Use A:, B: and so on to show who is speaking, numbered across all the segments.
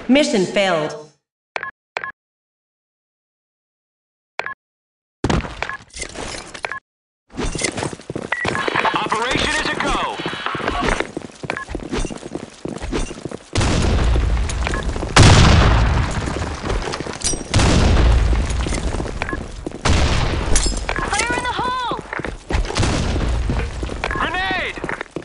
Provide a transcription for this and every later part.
A: Mission failed.
B: Operation is a go.
C: Fire in the hole!
B: Grenade!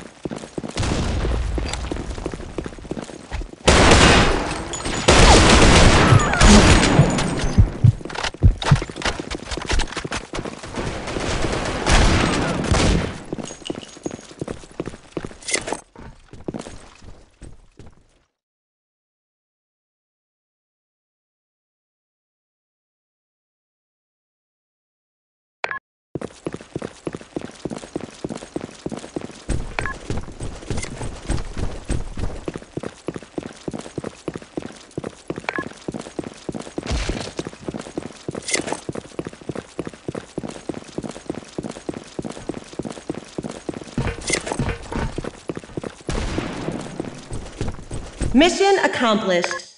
A: Mission accomplished.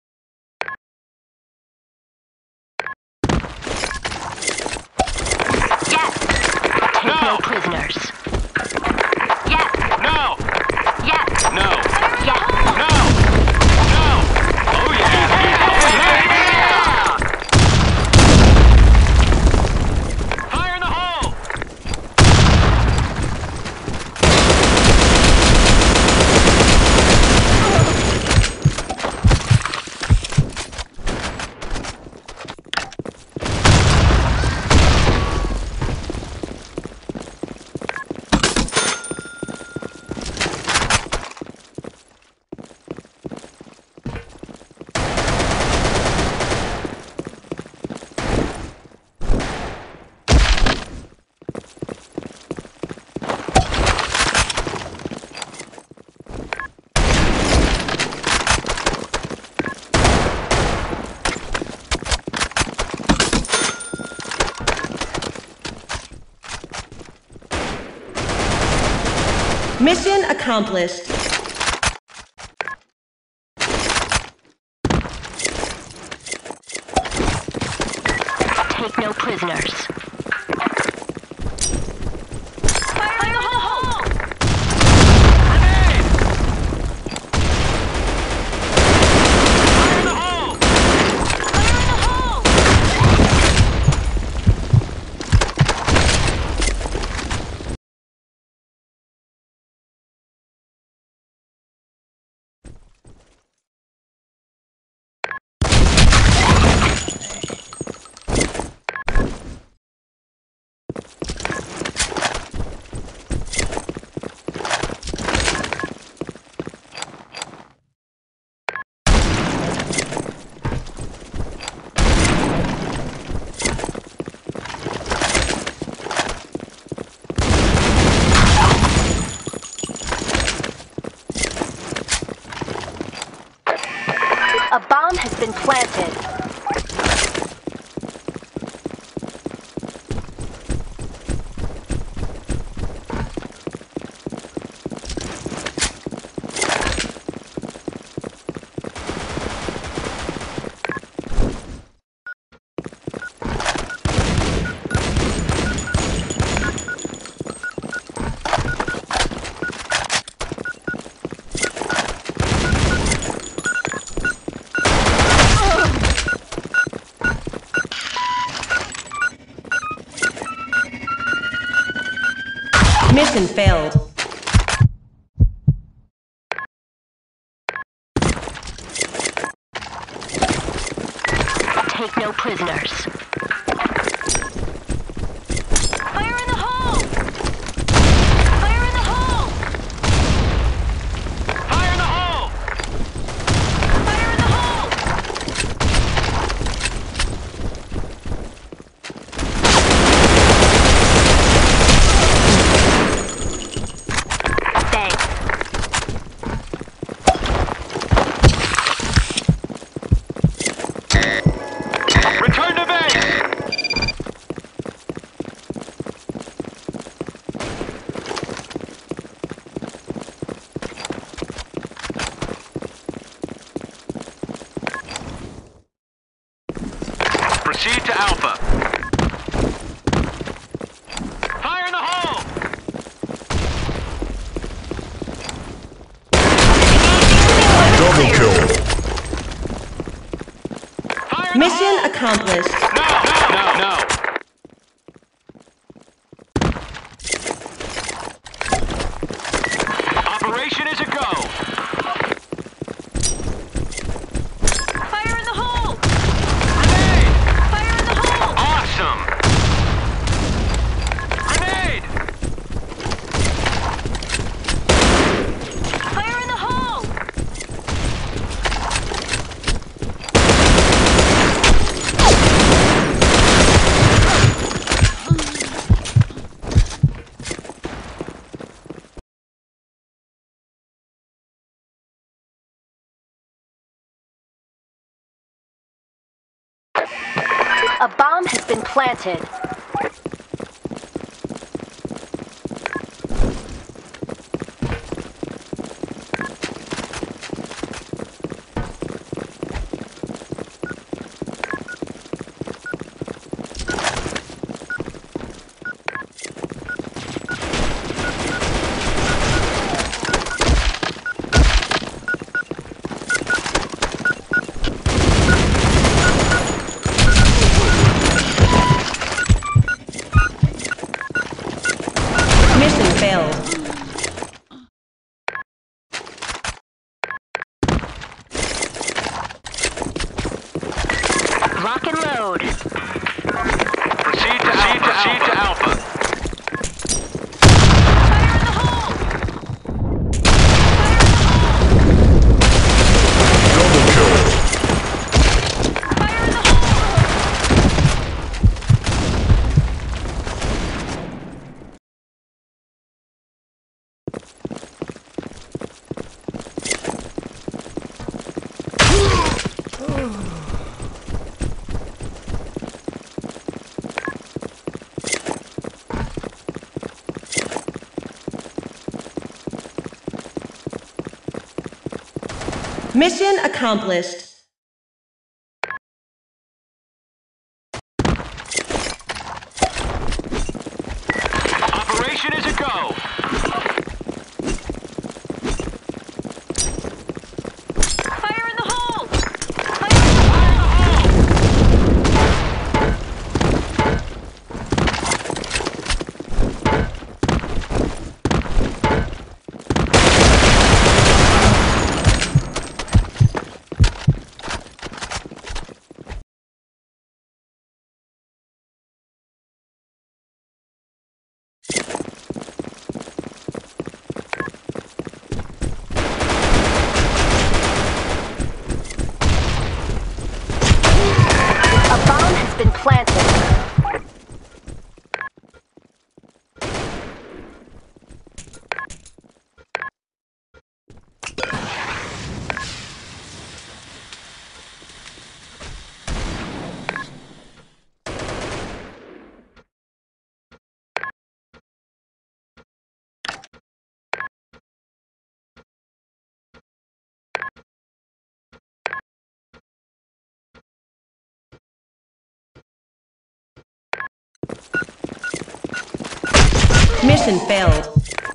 C: Yes! Take no prisoners. Yes!
B: No!
C: Yes!
B: No!
C: Yes!
B: No! No! Oh yeah! Oh yeah! Fire in the hole!
A: Mission accomplished.
C: Take no prisoners. Fire in the hole!
B: Grenade! Fire in the hole!
C: Fire in the hole! A bomb has been planted.
A: Mission failed.
C: Take no prisoners. Fire in the hole! Fire in the hole!
B: Fire in the hole!
C: Fire in the hole! Thanks.
B: Return to base! in the
A: Mission
B: hole!
A: accomplished.
B: No! Operation is a go!
C: Fire in the hole!
B: Grenade!
C: Fire in the hole!
B: Awesome! Grenade!
C: Fire in the hole! A bomb has been planted.
A: Mission failed.
C: Lock and load.
B: Proceed to Alpha.
C: Fire in the hole! Fire in the hole!
A: Mission accomplished.
B: Operation is a go!
C: Fire in the hole! Fire in the hole! A bomb has been planted.
A: Mission failed.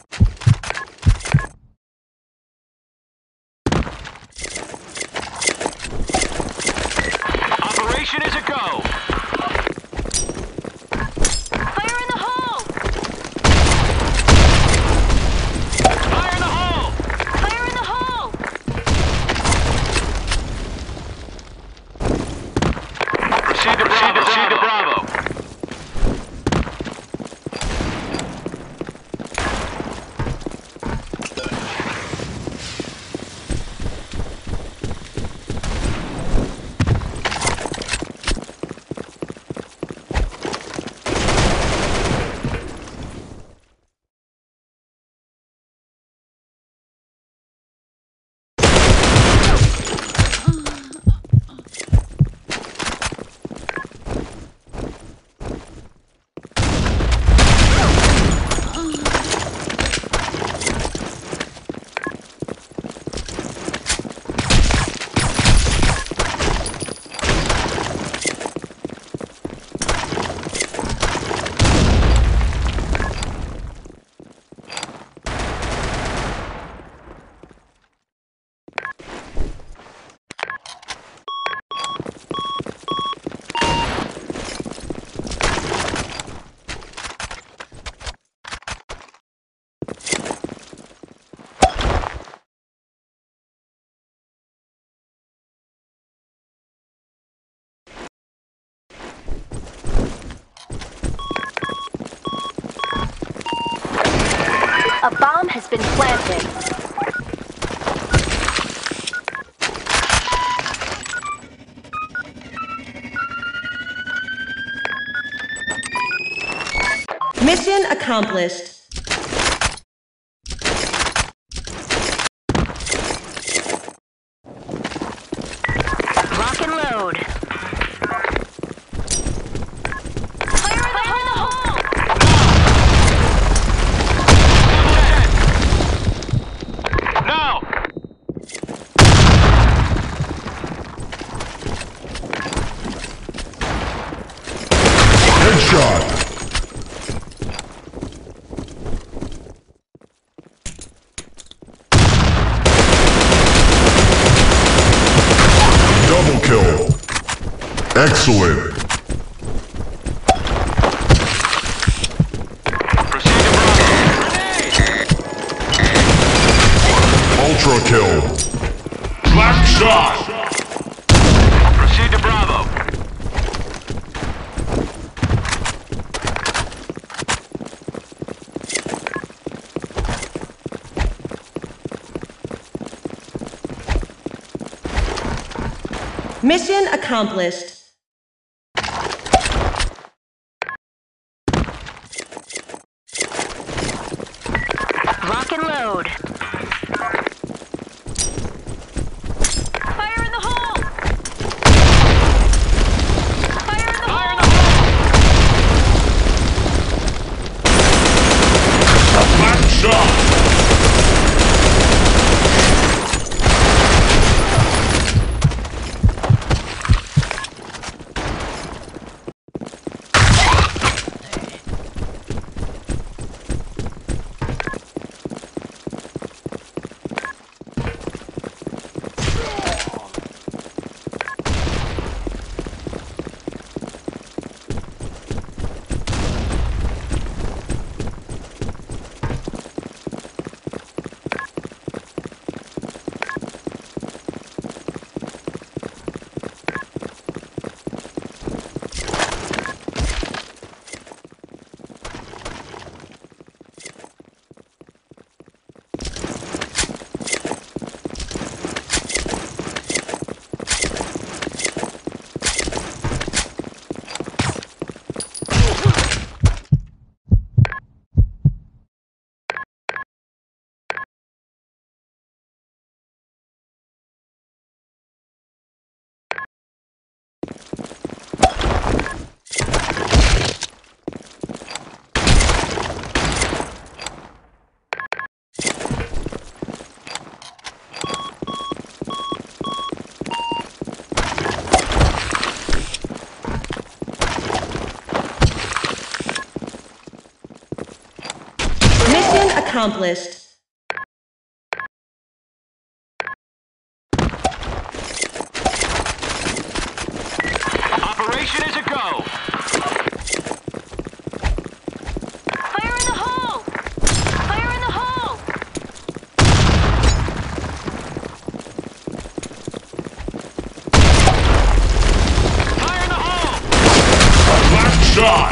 B: Operation is a go!
C: Fire in the hole!
B: Fire in the hole!
C: Fire in the hole!
B: Proceed to Bravo.
C: objective.
A: Mission accomplished.
C: Lock and load. Fire in the hole!
B: No!
D: Headshot. Double kill. Excellent.
B: Proceed to Bravo. Grenade!
D: Ultra kill. Black shot.
B: Proceed to Bravo.
A: Mission accomplished.
C: Lock and load. Fire in the hole! Fire in the
B: Fire in
C: hole!
B: the hole!
D: Black shot.
A: Mission accomplished.
B: Operation is a go.
C: Fire in the hole! Fire in the hole!
B: Fire in the hole!
D: Black shot.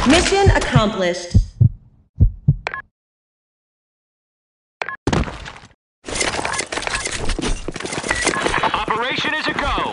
A: Mission accomplished.
B: Operation is a go.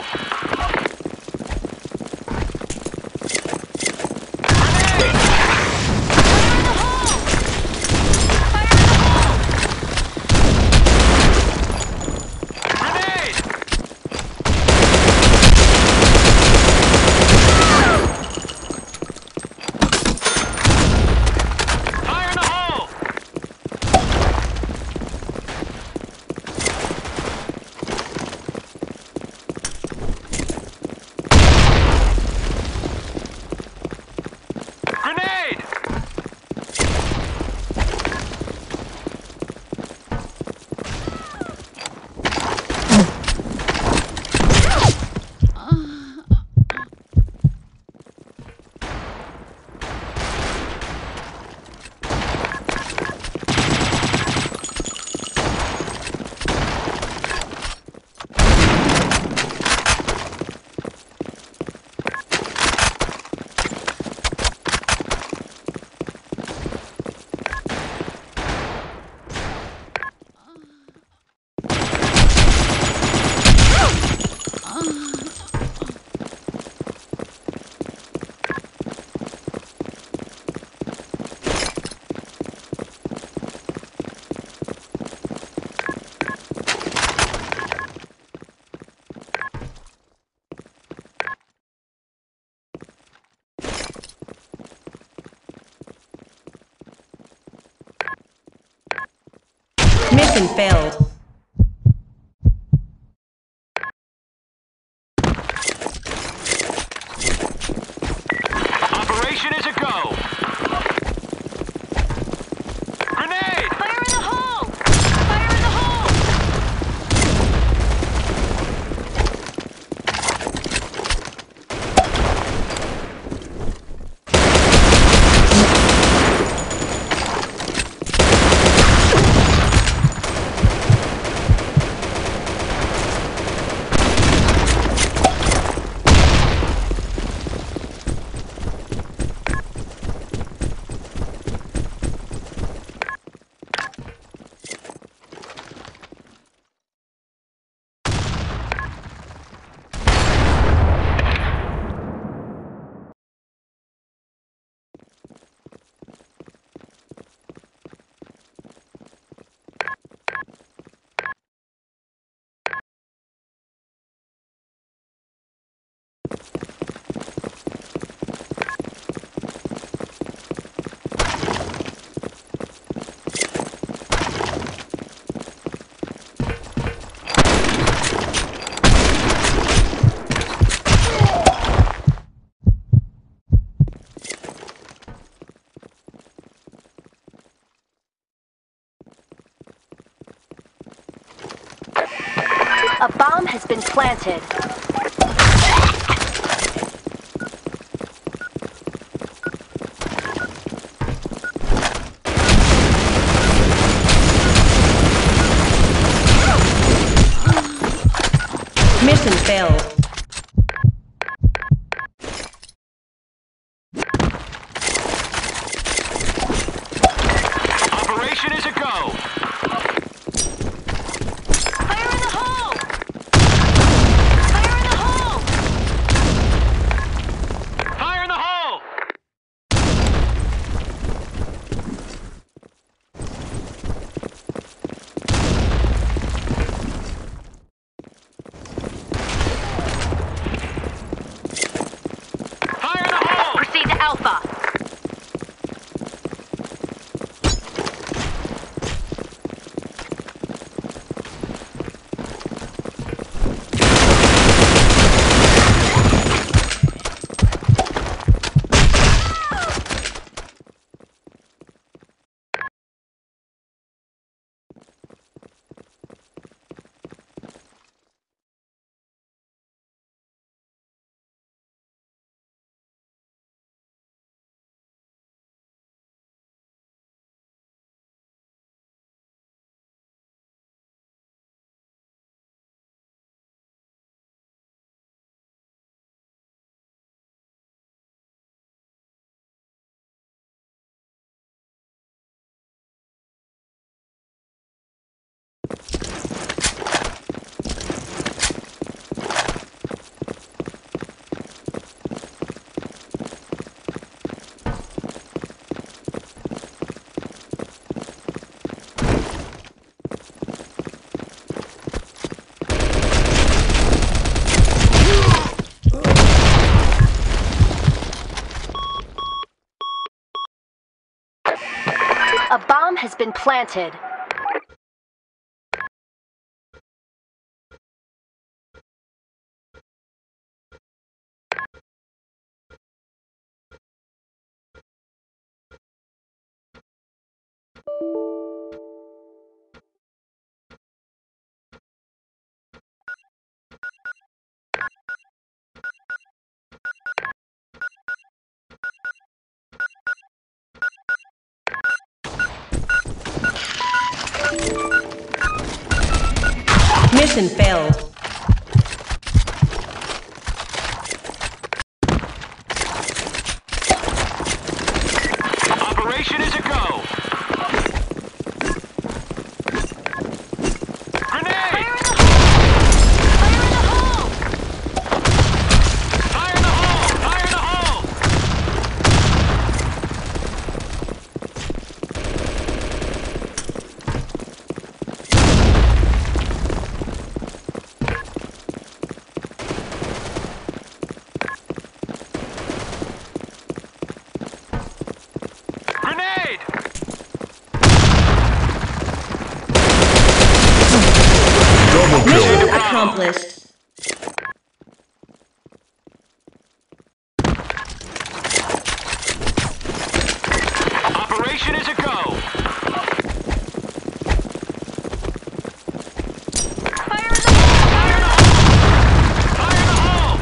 A: Mission failed.
B: Operation is a go. Grenade!
C: Fire in the hole! Fire in the hole!
E: A bomb has been planted.
A: Mission failed.
B: Operation is a go.
C: Fire in the hole! Fire in
E: A bomb has been planted.
A: Mission failed.
B: Operation is a go. Grenade!
C: Fire in the hole!
B: Fire in the hole! Fire in the hole! Grenade!
D: Double
A: Mission
D: kill.
A: accomplished.
B: Operation is a go.
C: Fire in the hole!
B: Fire in the hole!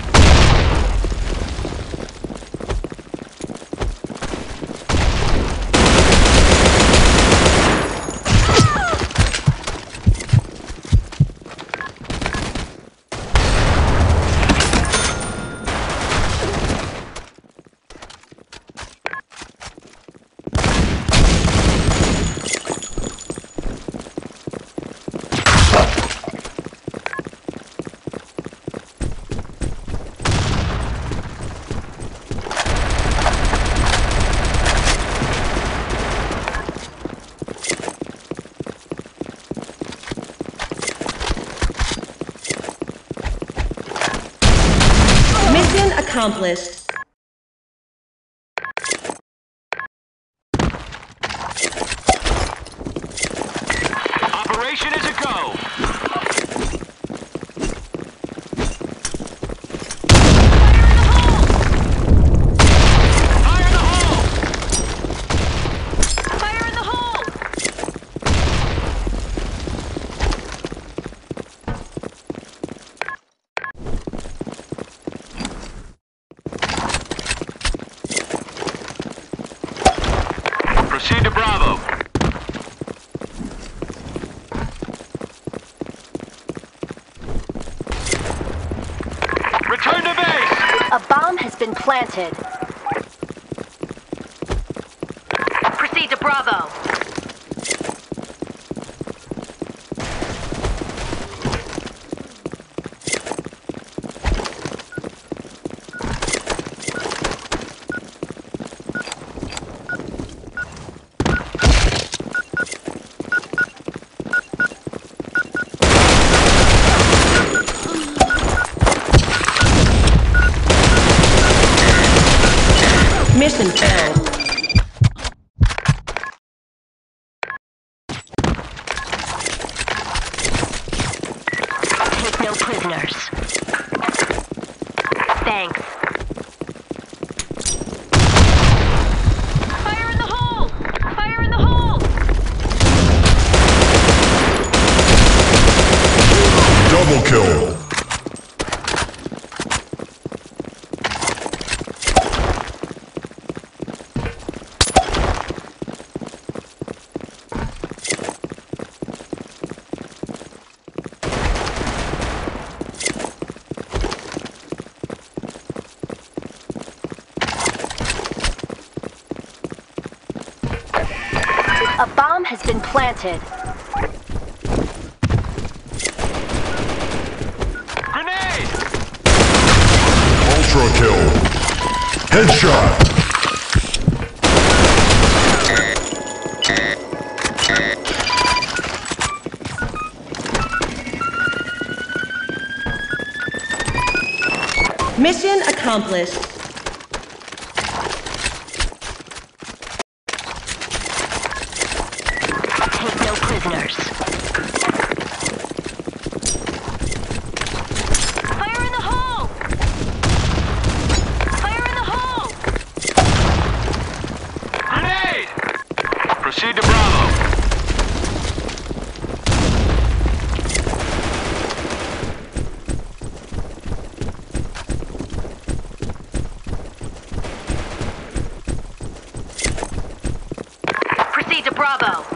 A: Mission accomplished.
B: Operation is a go. Fire in the hole!
C: Fire in the hole!
B: Proceed to Bravo. Return to base.
E: A bomb has been planted.
C: Proceed to Bravo.
A: Mission failed.
E: Take no prisoners. Thanks.
C: Fire in the hole! Fire in the hole!
D: Double kill.
E: A bomb has been planted.
B: Grenade!
D: Ultra kill. Headshot.
A: Mission accomplished.
E: prisoners.
C: Fire in the hole! Fire in the hole!
B: Grenade! Proceed to Bravo.
E: Proceed to Bravo.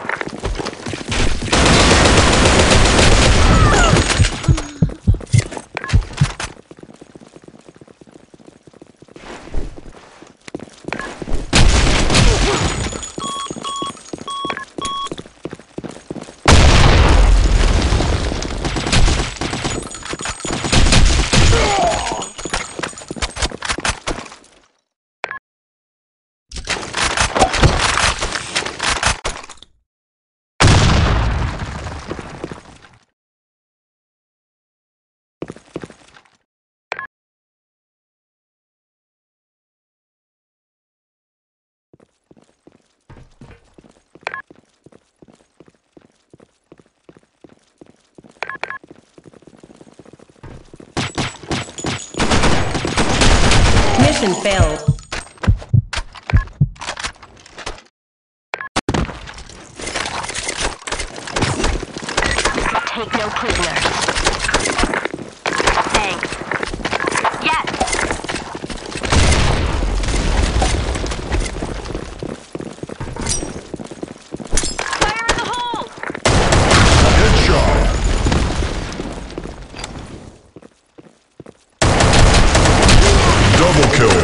A: Mission failed.
E: Take no prisoners. Thanks. Yes!
C: Fire in the hole!
D: Headshot. Double kill.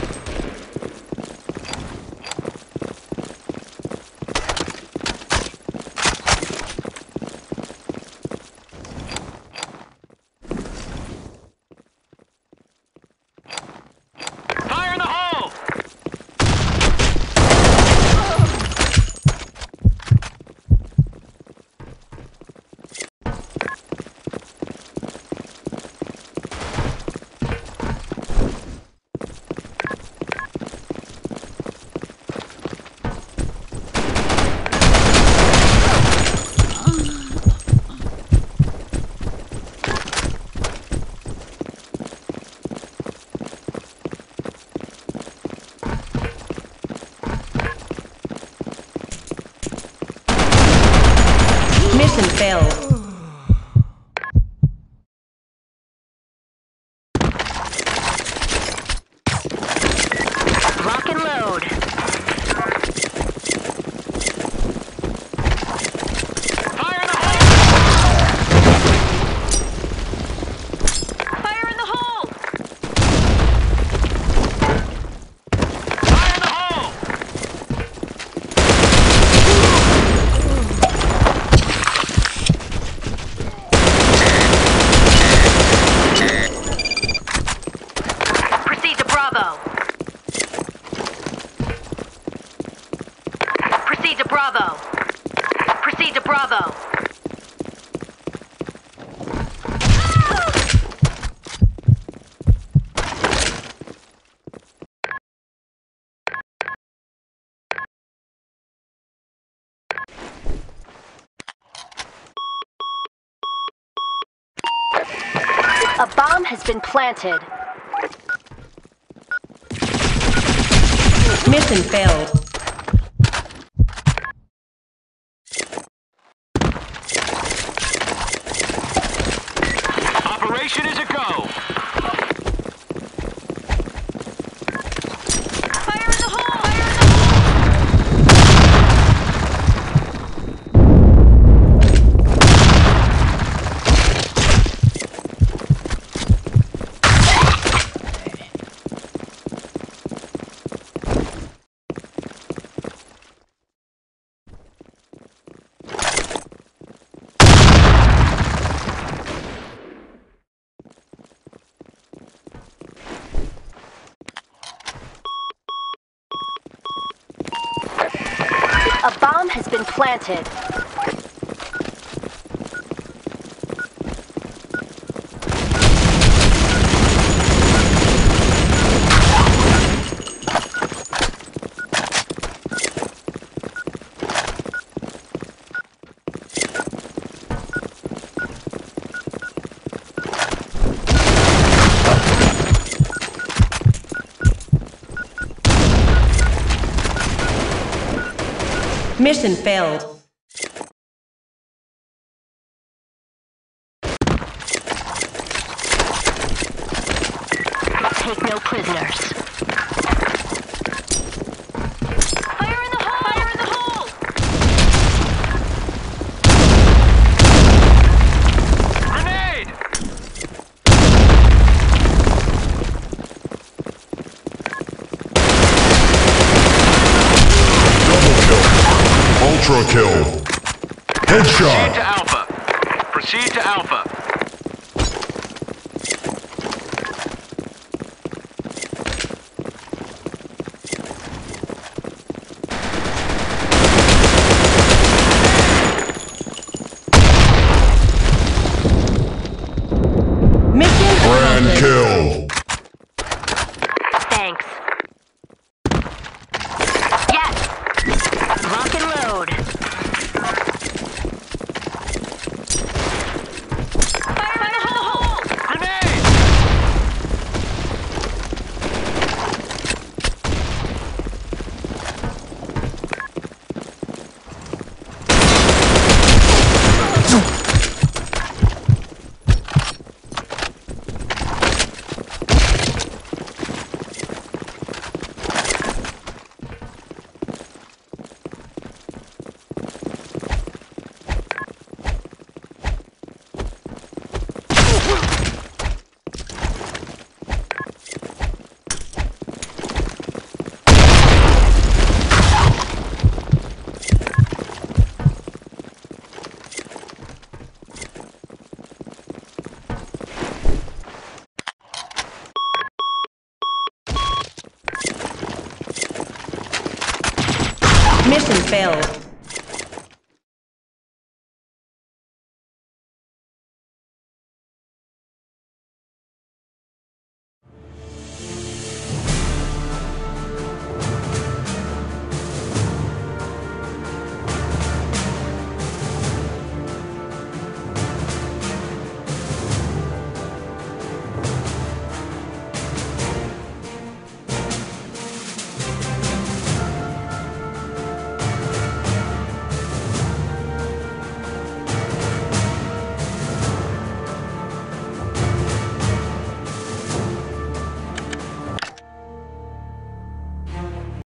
B: Fire in the hole!
A: Mission failed.
E: Lock and load.
B: Fire in the hole!
C: Fire in the hole!
B: Fire in the hole!
E: Proceed to Bravo. Proceed to Bravo. Proceed to Bravo. A bomb has been planted.
A: Mission failed.
B: Operation is a go.
C: Fire in the hole! Fire in the hole!
E: A bomb has been planted.
A: Mission failed.
E: Take no prisoners.
C: Fire in the hole! Fire in the hole!
B: Grenade!
D: Ultra kill.
B: Proceed to
D: Headshot.
B: Alpha. Proceed to Alpha.
A: Mission
D: Grand
A: accomplished.
D: kill.
E: Thanks. Yes! Lock and load.
C: Fire in the hole!
B: Grenade!
A: Mission failed.